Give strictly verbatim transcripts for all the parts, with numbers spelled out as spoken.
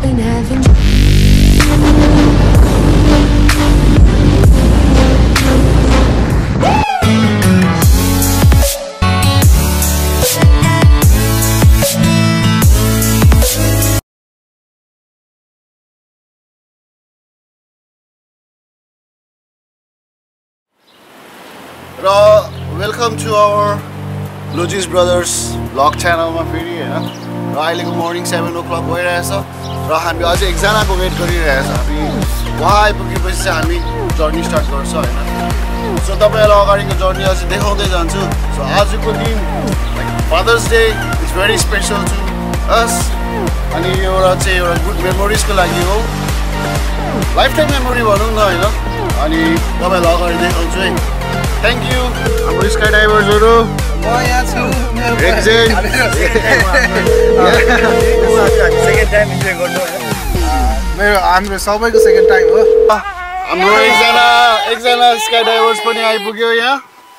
been having Welcome to our Logis Brothers vlog channel ma feri हैन र अहिलेको morning seven o'clock भइरहेछ र हामी अझै एकजनाको वेट गरिरहेछ हामी वहाँ आइपुगेपछि चाहिँ हामी जर्नी स्टार्ट गर्छ हैन सो तपाईहरुलाई अगाडिको जर्नी अझै देखाउँदै जान्छु सो आजको दिन father's day is very special to us अनि यो एउटा चाहिँ एउटा गुड मेमोरिजको लागि हो लाइफ टाइम मेमोरी भनौँ न हैन अनि तपाईहरुलाई अगाडि देखाउँछु है Thank you. हाम्रो skydivers हरु म यहाँ छु एक्जेक्ट सेकेन्ड टाइम इन्जोय गर्नु मेरो हाम्रो सबैको सेकेन्ड टाइम हो हाम्रो एकजना एकजना skydivers पनि आइपुग्यो यहाँ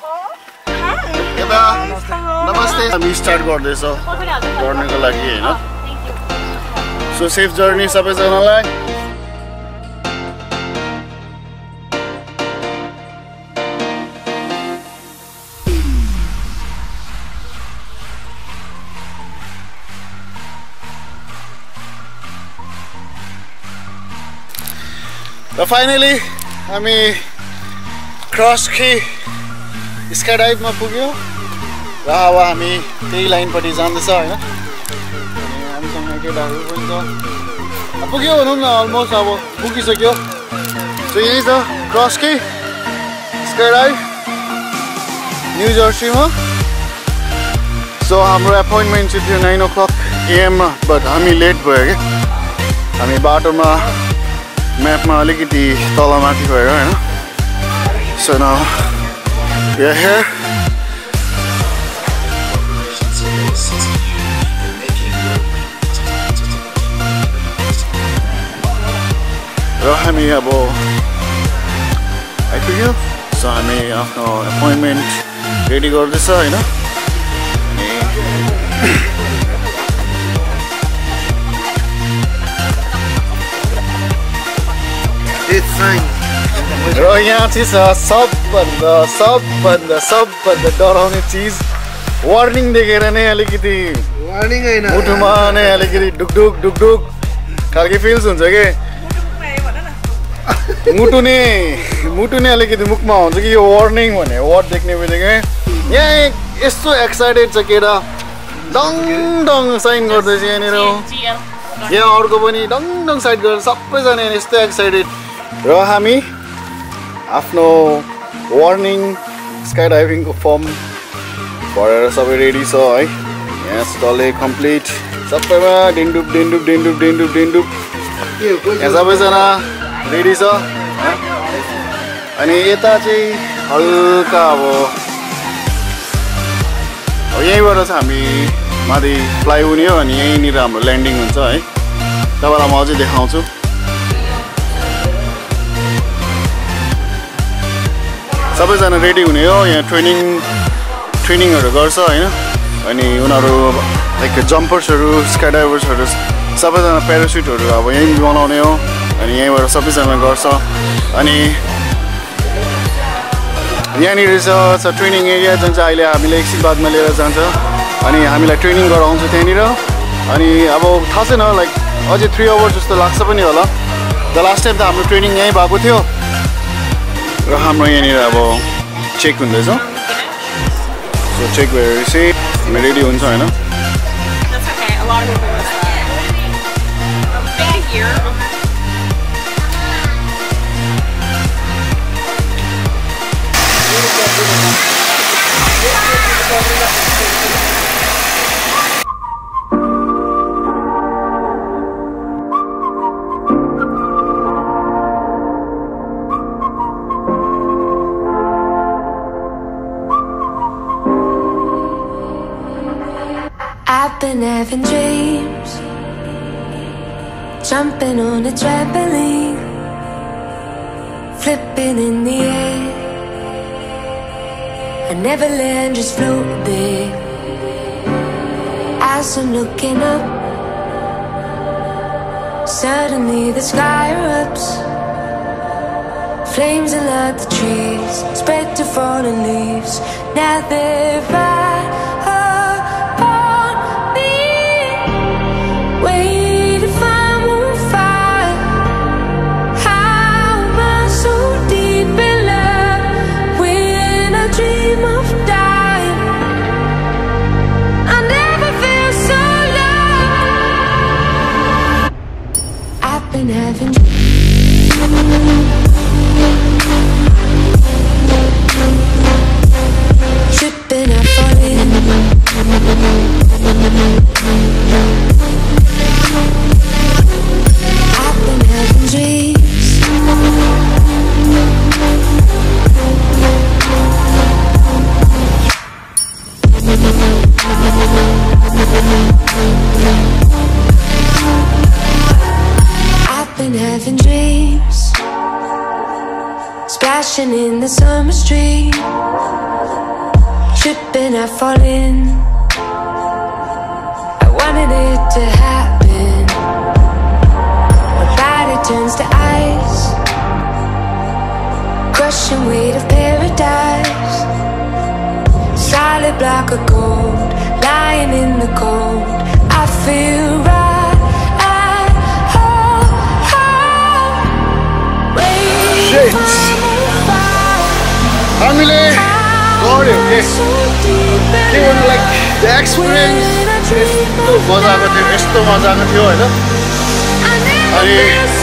नमस्ते हामी स्टार्ट गर्दैछ गर्नको लागि हैन सो सेफ जर्नी सबैजनालाई र फाइनली हामी क्रस के स्काइडाइभमा पुग्यो र अब हामी त्यही लाइनपट्टि जाँदैछ हैन अनि हामीसँग केटाहरू पनि छ पुग्यो भनौँ न अलमोस्ट अब पुगिसक्यो सो यही छ क्रस के स्काइडाइभ न्यू जर्सीमा सो हाम्रो एपोइन्टमेन्ट चाहिँ थियो नाइन ओ क्लक एएममा बट हामी लेट भयो क्या हामी बाटोमा म्यापमा अलिकति तलमाथि भएर हैन so now we are here र हामी अब आइपुग्यो सो हामी आफ्नो एपोइन्टमेन्ट रेडी गर्दैछ हैन र यहाँ चाहिँ सबभन्दा सबभन्दा सबभन्दा डराउने चिज वार्निङ देखेर नै अलिकति वार्निङ हैन मुटुमा नै अलिकति डुकडुक डुकडुक खालको फिल्स हुन्छ के मुटु नै मुटु नै अलिकति मुखमा हुन्छ कि यो वार्निङ भने वर्ड देख्ने बित्तिकै यहाँ यस्तो एक्साइटेड छ केटा डङ डङ साइन गर्दैछ यहाँनिर यहाँ अर्को पनि डङ डङ साइन गरेर सबैजना यस्तो एक्साइटेड र हामी आफ्नो वार्निङ स्काइडाइभिङको फर्म भरेर सबै रेडी छ है यहाँ स्टलै कम्प्लिट सबैमा डेन्डुप डेन्डुप डेन्डुप डेन्डुप डेन्डुप यहाँ सबैजना रेडी छ अनि यता चाहिँ हल्का अब यहीँबाट चाहिँ हामी माथि फ्लाइ हुने हो अनि यहीँनिर हाम्रो ल्यान्डिङ हुन्छ है तपाईँलाई म अझै देखाउँछु सबैजना रेडी हुने हो यहाँ ट्रेनिङ ट्रेनिङहरू गर्छ हैन अनि उनीहरू लाइक जम्पर्सहरू स्काइडाइभर्सहरू सबैजना प्यारासुटहरू अब यहीँ बनाउने हो अनि यहीँबाट सबैजना गर्छ अनि यहाँनिर छ ट्रेनिङ एरिया जहाँ चाहिँ अहिले हामीले एकछिन बादमा लिएर जान्छ अनि हामीलाई ट्रेनिङ गराउँछ त्यहाँनिर अनि अब थाहा छैन लाइक अझै थ्री आवर्स जस्तो लाग्छ पनि होला द लास्ट टाइम त हाम्रो ट्रेनिङ यहीँ भएको थियो र हाम्रो यहाँनिर अब चेक हुँदैछ सो चेक भएपछि हामी रेडी हुन्छ होइन I've been having dreams, jumping on a trampoline, flipping in the air. I never land, just float there. As I'm looking up, Suddenly the sky erupts. Flames alert the trees, spread to fallen leaves. Now they're right upon me. Wait if I'm on fire. How am I so deep in love when I dream of dying? I never feel so low. I've been having tripping, I fall in. I've been having dreams. I've been having dreams. Splashing in the summer street. Tripping, I fall in. I wanted it to happen. My body turns to ice. Crushing weight of paradise. Solid block of gold, lying in the cold. I feel right at home. Shit. हामीले गऱ्यो के के भन्नु like the experience यस्तो मजाको थियो यस्तो मजाको थियो होइन अनि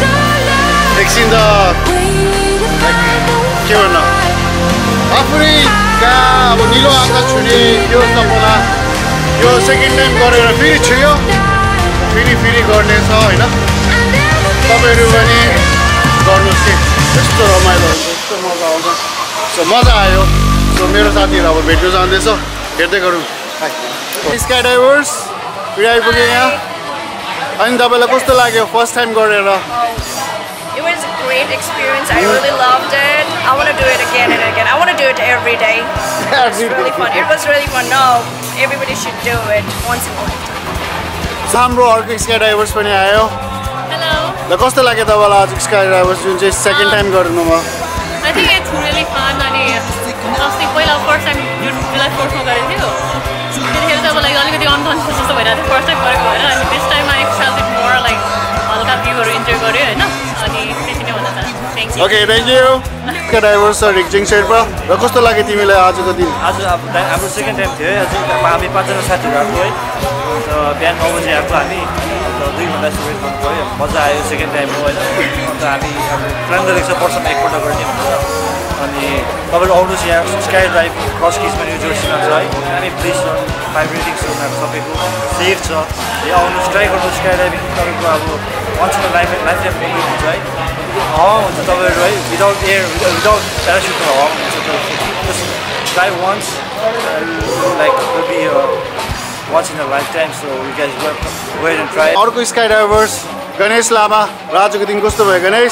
एकछिन त लाइक के भन्नु आफूले कहाँ अब निलो आकाश छुने यो सपना यो सेकेन्ड टाइम गरेर फेरि छुयो फेरि फेरि गर्नेछ होइन तपाईँहरू पनि गर्नुहोस् कि यस्तो रमाइलो हुन्छ यस्तो मजा आउँछ सो मजा आयो सो मेरो साथीहरू अब भेट्नु जाँदैछ हेर्दै गरौँ स्काई डाइभर्स फेरि आइपुगेँ यहाँ अनि तपाईँलाई कस्तो लाग्यो फर्स्ट टाइम गरेर It was a great experience. I really loved it. I want to do it again and again. I want to do it every day. It's really fun. It was really fun. No, everybody should do it once in a lifetime. हाम्रो अर्को sky diverse पनि आयो Hello. ल कस्तो लाग्यो तपाईँलाई आज sky divers जुन चाहिँ सेकेन्ड टाइम गर्नुभयो I think it's really fun. अनि अस्ति पहिला फर्स्ट टाइम जुन जुलाई फोर्थमा गरेको थियो त्यतिखेर चाहिँ अब लाइक अलिकति अनकन्सियस जस्तो भइरहेको थियो फर्स्ट टाइम गरेको भएर अनि this time I felt it more like हल्का भ्यूहरू इन्जोय गऱ्यो होइन अनि त्यति नै भन्न चाहन्छु thank you okay thank you sky divers Rikzing Sherpa र कस्तो लाग्यो तिमीलाई आजको दिन आज अब हाम्रो सेकेन्ड टाइम थियो है अझै हामी पाँचजना साथीहरू आएको है अन्त बिहान नौ बजी आएको हामी अन्त दुई घन्टा जस्तो वेट गर्नु पऱ्यो मजा आयो सेकेन्ड टाइम हो होइन अन्त हामी अब प्लान गरेको छ वर्षमा एकपल्ट गर्ने भनेर अनि तपाईँहरू आउनुहोस् यहाँ स्काई ड्राइभ क्रस किजमा न्यू जर्सीमा छ है अनि प्लेस छ फाइभ रेटिङ्स छ उनीहरू सबैको सेफ छ यो आउनुहोस् ट्राई गर्नुहोस् स्काई ड्राइभिङ तपाईँको अब once in life life time moment हुन्छ है हावा हुन्छ तपाईँहरू है विदाउट एयर विदाउट प्यारासुटको हावा हुन्छ try once like be once in a life time so you guys go and try अर्को स्काई डाइभर्स गणेश लामा र आजको दिन कस्तो भयो गणेश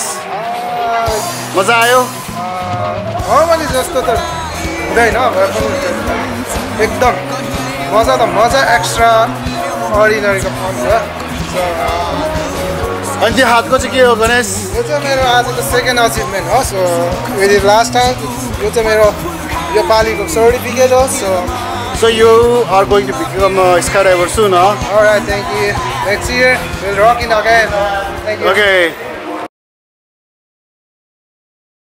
मजा आयो नर्मली जस्तो त हुँदैन भए पनि हुन्छ एकदम मजा त मजा एक्स्ट्रा अर्डिनरीको पाउँछ अनि त्यो हातको चाहिँ के हो गणेश यो चाहिँ मेरो आज त सेकेन्ड अचिभमेन्ट हो सो विथ लास्ट टाइम यो चाहिँ मेरो यो पालिको सर्टिफिकेट हो so So you are going to become a skydiver soon, huh? Alright, thank you. Next year, we'll rock it again. Thank you. Okay.